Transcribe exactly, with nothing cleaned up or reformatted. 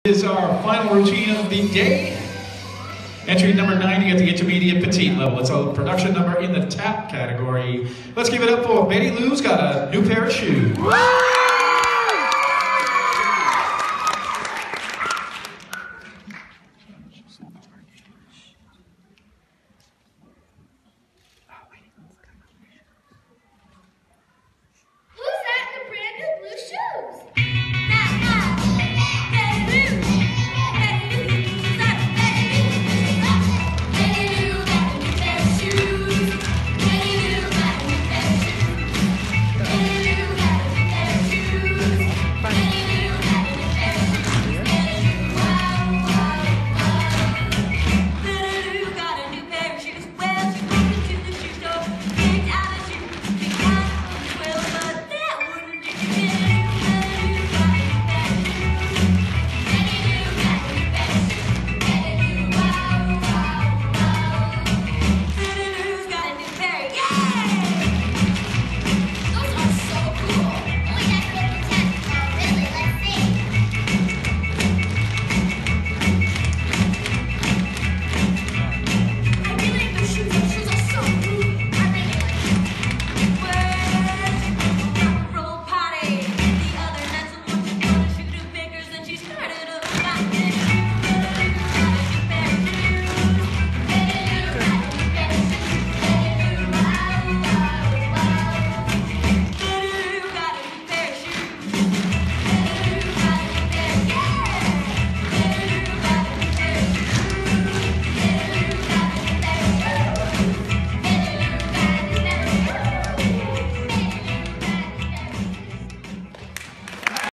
Is our final routine of the day. Entry number ninety at the intermediate petite level. It's a production number in the tap category. Let's give it up for Betty Lou's got a new pair of shoes.